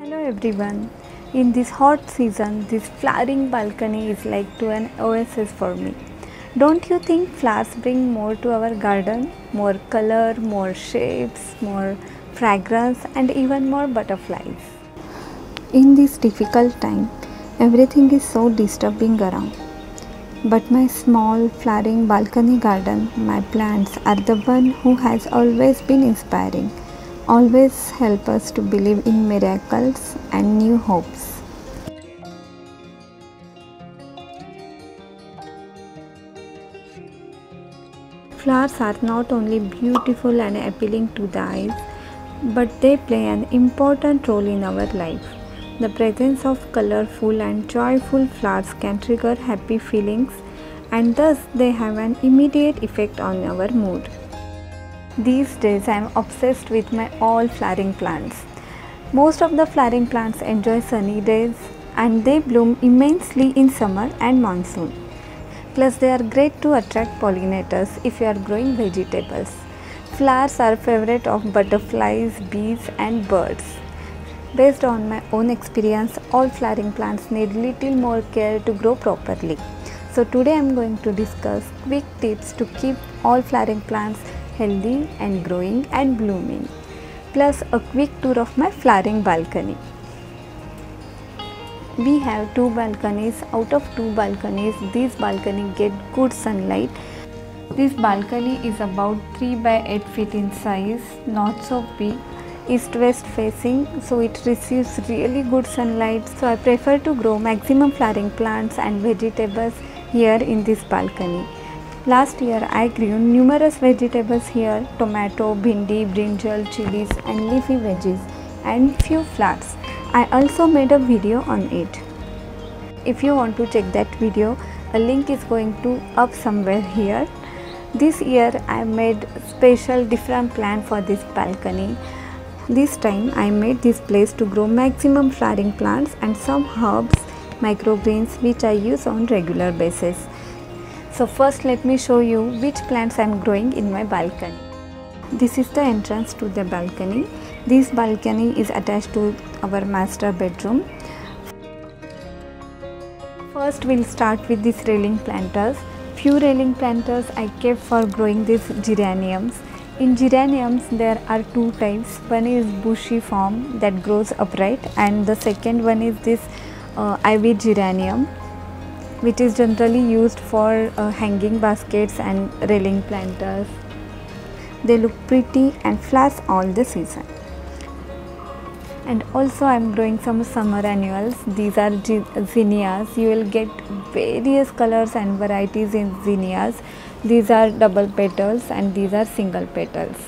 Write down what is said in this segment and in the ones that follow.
Hello everyone. In this hot season, this flowering balcony is like to an oasis for me. Don't you think flowers bring more to our garden? More color, more shapes, more fragrance and even more butterflies. In this difficult time, everything is so disturbing around. But my small flowering balcony garden, my plants are the one who has always been inspiring, always help us to believe in miracles and new hopes. Flowers are not only beautiful and appealing to the eyes, but they play an important role in our life. The presence of colorful and joyful flowers can trigger happy feelings, and thus they have an immediate effect on our mood. These days I am obsessed with my all flowering plants. Most of the flowering plants enjoy sunny days and they bloom immensely in summer and monsoon. Plus they are great to attract pollinators if you are growing vegetables. Flowers are favorite of butterflies, bees and birds. Based on my own experience, all flowering plants need little more care to grow properly. So today I am going to discuss quick tips to keep all flowering plants healthy and growing and blooming, plus a quick tour of my flowering balcony. We have two balconies. Out of two balconies, this balcony get good sunlight. This balcony is about 3 by 8 feet in size, not so big, east-west facing, so it receives really good sunlight. So I prefer to grow maximum flowering plants and vegetables here in this balcony. Last year I grew numerous vegetables here: tomato, bhindi, brinjal, chilies and leafy veggies and few flowers. I also made a video on it. If you want to check that video, a link is going to up somewhere here. This year I made special different plan for this balcony. This time I made this place to grow maximum flowering plants and some herbs, microgreens which I use on regular basis. So first let me show you which plants I am growing in my balcony. This is the entrance to the balcony. This balcony is attached to our master bedroom. First we'll start with these railing planters. Few railing planters I kept for growing these geraniums. In geraniums there are two types. One is bushy form that grows upright and the second one is this ivy geranium, which is generally used for hanging baskets and railing planters. They look pretty and flowers all the season. And also I am growing some summer annuals. These are zinnias. You will get various colors and varieties in zinnias. These are double petals and these are single petals.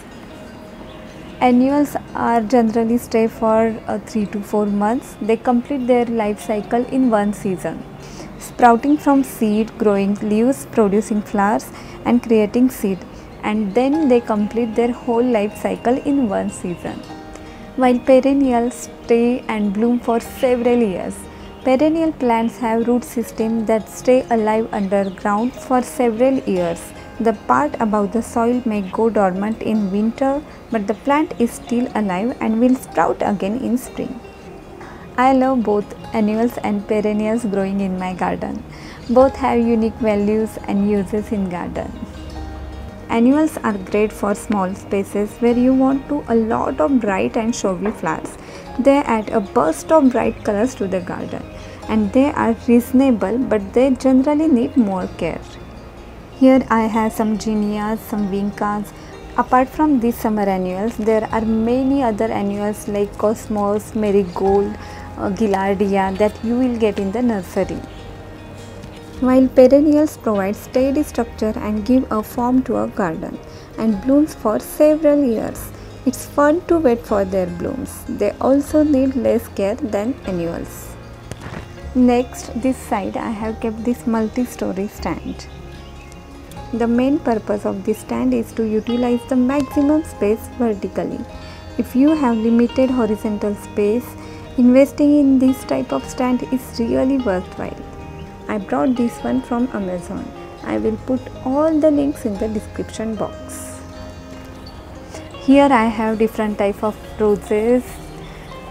Annuals are generally stay for 3 to 4 months. They complete their life cycle in one season, sprouting from seed, growing leaves, producing flowers and creating seed, and then they complete their whole life cycle in one season. While perennials stay and bloom for several years. Perennial plants have root systems that stay alive underground for several years. The part above the soil may go dormant in winter, but the plant is still alive and will sprout again in spring. I love both annuals and perennials growing in my garden. Both have unique values and uses in garden. Annuals are great for small spaces where you want to a lot of bright and showy flowers. They add a burst of bright colors to the garden and they are reasonable, but they generally need more care. Here I have some zinnias, some vincas. Apart from these summer annuals, there are many other annuals like cosmos, marigold, gilardia that you will get in the nursery. While perennials provide steady structure and give a form to a garden and blooms for several years, it's fun to wait for their blooms. They also need less care than annuals. Next, this side I have kept this multi-story stand. The main purpose of this stand is to utilize the maximum space vertically. If you have limited horizontal space, investing in this type of stand is really worthwhile. I brought this one from Amazon. I will put all the links in the description box. Here I have different type of roses.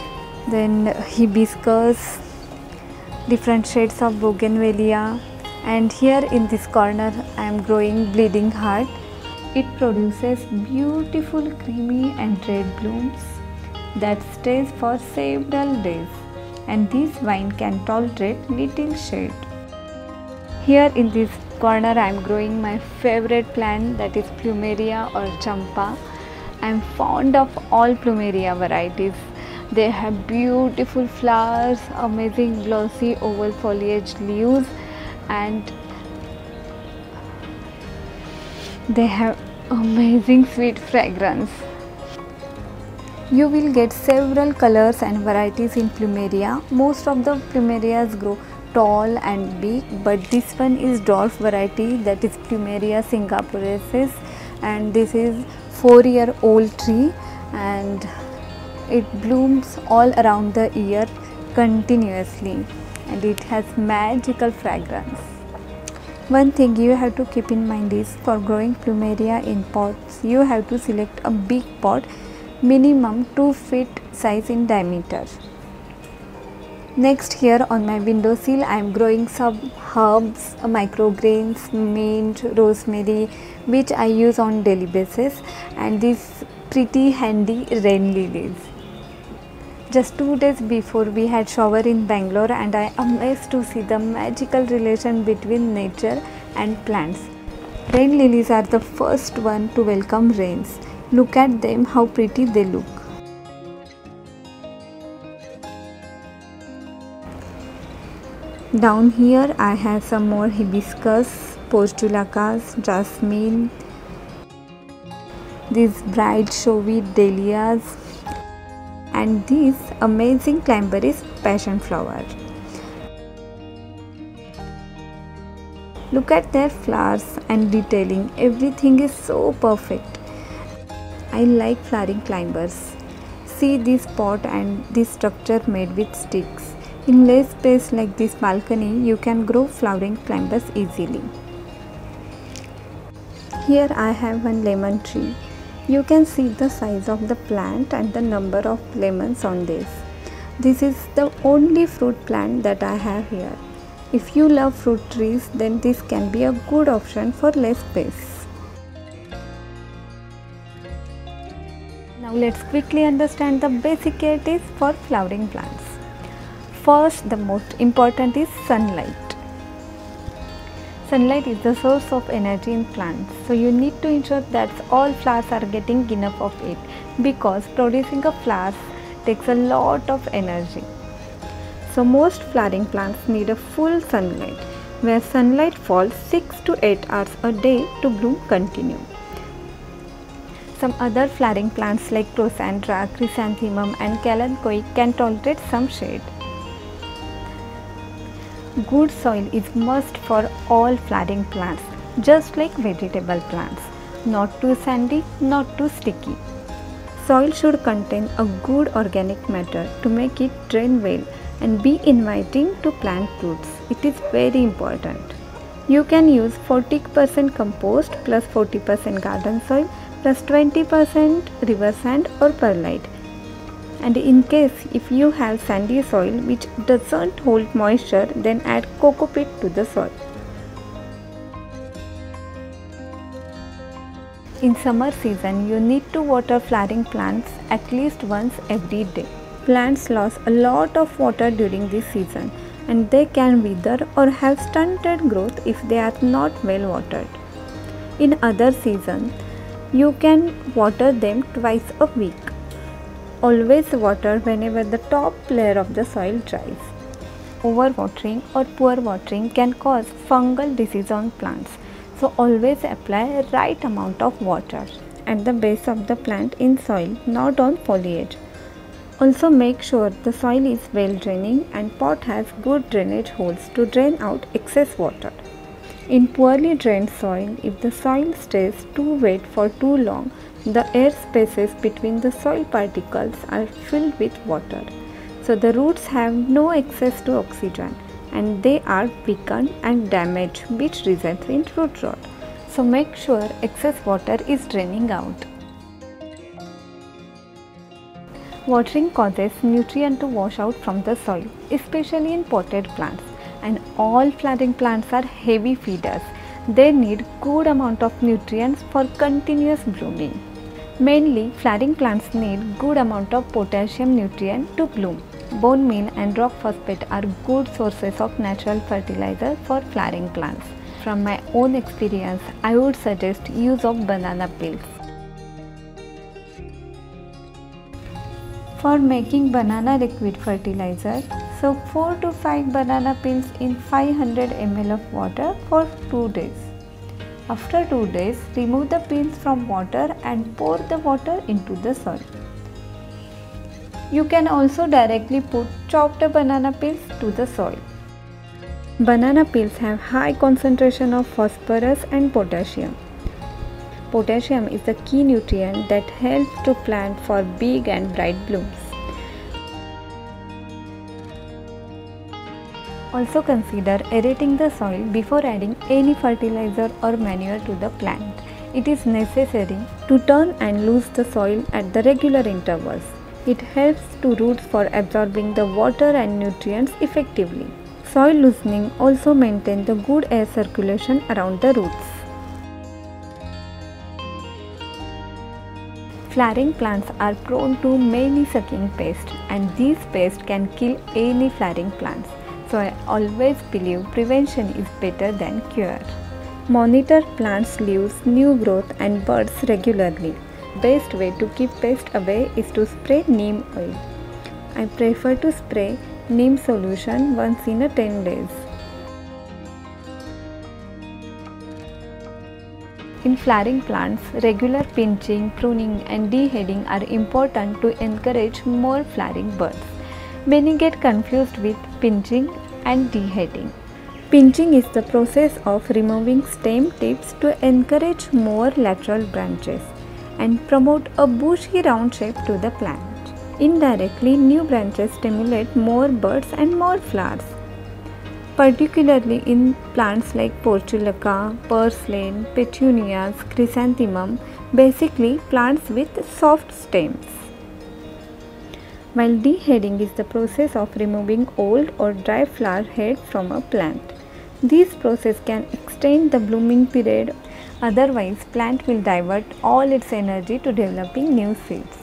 then hibiscus, different shades of bougainvillea, and here in this corner I am growing bleeding heart. It produces beautiful creamy and red blooms that stays for several days, and this vine can tolerate little shade. Here in this corner I am growing my favorite plant, that is plumeria or champa. I am fond of all plumeria varieties. They have beautiful flowers, amazing glossy oval foliage leaves, and they have amazing sweet fragrance. You will get several colors and varieties in plumeria. Most of the plumerias grow tall and big, but this one is dwarf variety, that is Plumeria singapurensis, and this is 4-year-old tree, and it blooms all around the year continuously, and it has magical fragrance. One thing you have to keep in mind is, for growing plumeria in pots, you have to select a big pot, minimum 2 feet size in diameter. Next, here on my windowsill I am growing some herbs, microgreens, mint, rosemary, which I use on daily basis, and these pretty handy rain lilies. Just 2 days before we had shower in Bangalore, and I am amazed to see the magical relation between nature and plants. Rain lilies are the first one to welcome rains. Look at them, how pretty they look. Down here I have some more hibiscus, portulacas, jasmine, these bright showy dahlias, and this amazing climber is passion flower. Look at their flowers and detailing, everything is so perfect. I like flowering climbers. See this pot and this structure made with sticks. In less space like this balcony, you can grow flowering climbers easily. Here I have one lemon tree. You can see the size of the plant and the number of lemons on this. This is the only fruit plant that I have here. If you love fruit trees, then this can be a good option for less space. Now let's quickly understand the basic care tips for flowering plants. First, the most important is sunlight. Sunlight is the source of energy in plants, so you need to ensure that all flowers are getting enough of it, because producing a flower takes a lot of energy. So most flowering plants need a full sunlight, where sunlight falls 6 to 8 hours a day to bloom continue. Some other flowering plants like Crossandra, Chrysanthemum and Kalanchoe can tolerate some shade. Good soil is must for all flowering plants, just like vegetable plants. Not too sandy, not too sticky. Soil should contain a good organic matter to make it drain well and be inviting to plant roots. It is very important. You can use 40% compost plus 40% garden soil plus 20% river sand or perlite. And in case if you have sandy soil which doesn't hold moisture, then add coco peat to the soil. In summer season, you need to water flowering plants at least once every day. Plants lose a lot of water during this season, and they can wither or have stunted growth if they are not well watered. In other seasons, you can water them twice a week. Always water whenever the top layer of the soil dries. Overwatering or poor watering can cause fungal disease on plants, so always apply right amount of water at the base of the plant in soil, not on foliage. Also make sure the soil is well draining and pot has good drainage holes to drain out excess water. In poorly drained soil, if the soil stays too wet for too long, the air spaces between the soil particles are filled with water. So the roots have no access to oxygen and they are weakened and damaged, which results in root rot. So make sure excess water is draining out. Watering causes nutrient to wash out from the soil, especially in potted plants. And all flowering plants are heavy feeders. They need good amount of nutrients for continuous blooming. Mainly, flowering plants need good amount of potassium nutrient to bloom. Bone meal and rock phosphate are good sources of natural fertilizer for flowering plants. From my own experience, I would suggest use of banana peels. For making banana liquid fertilizer, soak 4 to 5 banana peels in 500 ml of water for 2 days. After 2 days, remove the peels from water and pour the water into the soil. You can also directly put chopped banana peels to the soil. Banana peels have high concentration of phosphorus and potassium. Potassium is the key nutrient that helps to plant for big and bright blooms. Also consider aerating the soil before adding any fertilizer or manure to the plant. It is necessary to turn and loose the soil at the regular intervals. It helps to roots for absorbing the water and nutrients effectively. Soil loosening also maintains the good air circulation around the roots. Flowering plants are prone to many sucking pests, and these pests can kill any flowering plants. So I always believe prevention is better than cure. Monitor plants' leaves, new growth and buds regularly. Best way to keep pests away is to spray neem oil. I prefer to spray neem solution once in 10 days. In flowering plants, regular pinching, pruning and deheading are important to encourage more flowering buds. Many get confused with pinching and deheading. Pinching is the process of removing stem tips to encourage more lateral branches and promote a bushy round shape to the plant. Indirectly, new branches stimulate more buds and more flowers, particularly in plants like portulaca, purslane, petunias, chrysanthemum, basically plants with soft stems. While deheading is the process of removing old or dry flower head from a plant. This process can extend the blooming period, otherwise plant will divert all its energy to developing new seeds.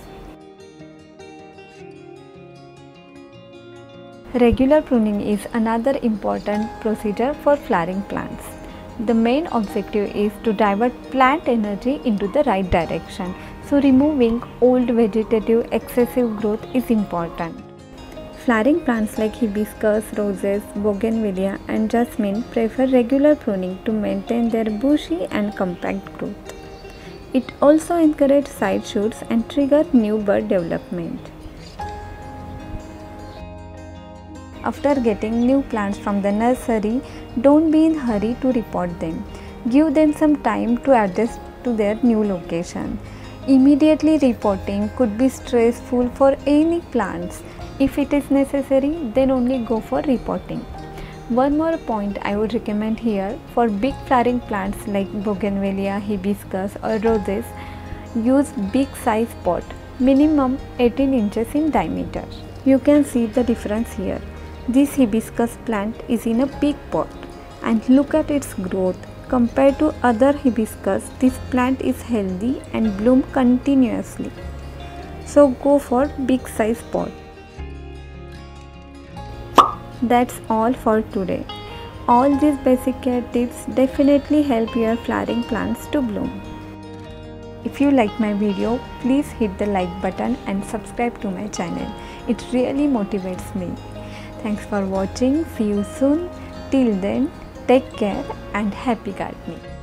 Regular pruning is another important procedure for flowering plants. The main objective is to divert plant energy into the right direction. So removing old vegetative excessive growth is important. Flowering plants like hibiscus, roses, bougainvillea and jasmine prefer regular pruning to maintain their bushy and compact growth. It also encourages side shoots and triggers new bud development. After getting new plants from the nursery, don't be in a hurry to repot them. Give them some time to adjust to their new location. Immediately repotting could be stressful for any plants. If it is necessary, then only go for repotting. One more point I would recommend here: for big flowering plants like bougainvillea, hibiscus or roses, use big size pot, minimum 18 inches in diameter. You can see the difference here. This hibiscus plant is in a big pot, and look at its growth. Compared to other hibiscus, this plant is healthy and bloom continuously. So go for big size pot. That's all for today. All these basic care tips definitely help your flowering plants to bloom. If you like my video, please hit the like button and subscribe to my channel. It really motivates me. Thanks for watching. See you soon. Till then, take care and happy gardening.